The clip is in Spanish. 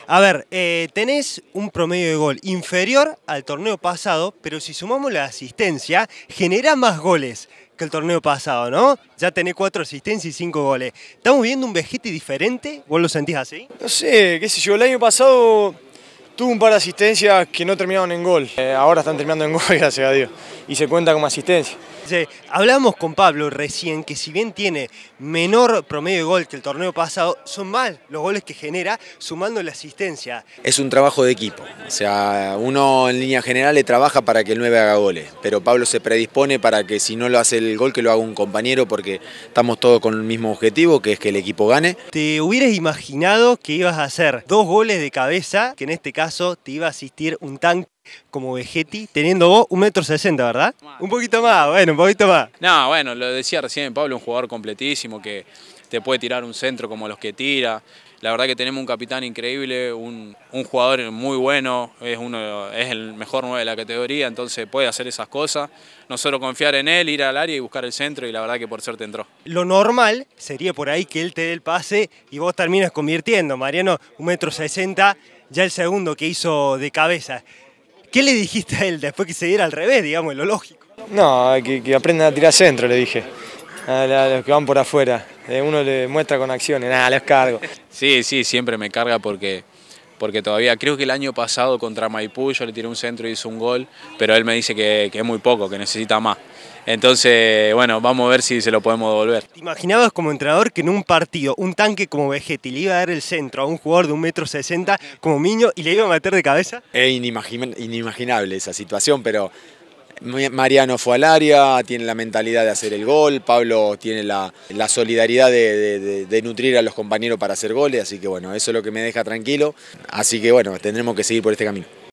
A ver, tenés un promedio de gol inferior al torneo pasado, pero si sumamos la asistencia, genera más goles que el torneo pasado, ¿no? Ya tenés 4 asistencias y 5 goles. ¿Estamos viendo un Vegetti diferente? ¿Vos lo sentís así? No sé, qué sé yo, el año pasado tuvo un par de asistencias que no terminaron en gol. Ahora están terminando en gol, gracias a Dios. Y se cuenta como asistencia. Hablamos con Pablo recién que si bien tiene menor promedio de gol que el torneo pasado, son más los goles que genera sumando la asistencia. Es un trabajo de equipo, o sea, uno en línea general le trabaja para que el 9 haga goles, pero Pablo se predispone para que si no lo hace el gol que lo haga un compañero porque estamos todos con el mismo objetivo, que es que el equipo gane. ¿Te hubieras imaginado que ibas a hacer 2 goles de cabeza, que en este caso te iba a asistir un tanque como Vegetti, teniendo vos 1,60 m, ¿verdad? Un poquito más, bueno, un poquito más. No, bueno, lo decía recién Pablo, un jugador completísimo que te puede tirar un centro como los que tira. La verdad que tenemos un capitán increíble, un jugador muy bueno, es el mejor 9 de la categoría, entonces puede hacer esas cosas. Nosotros confiar en él, ir al área y buscar el centro y la verdad que por suerte entró. Lo normal sería por ahí que él te dé el pase y vos terminas convirtiendo. Mariano, 1,60 m, ya el segundo que hizo de cabeza. ¿Qué le dijiste a él después que se diera al revés, digamos, lo lógico? No, que aprendan a tirar centro, le dije. A los que van por afuera. Uno le muestra con acciones, nada, les cargo. Sí, siempre me carga porque todavía, creo que el año pasado contra Maipú yo le tiré un centro y hizo un gol, pero él me dice que es muy poco, que necesita más. Entonces, bueno, vamos a ver si se lo podemos devolver. ¿Te imaginabas como entrenador que en un partido un tanque como Vegetti le iba a dar el centro a un jugador de 1,60 m como Miño y le iba a meter de cabeza? Es inimaginable esa situación, pero Mariano fue al área, tiene la mentalidad de hacer el gol, Pablo tiene la solidaridad de nutrir a los compañeros para hacer goles, así que bueno, eso es lo que me deja tranquilo, así que bueno, tendremos que seguir por este camino.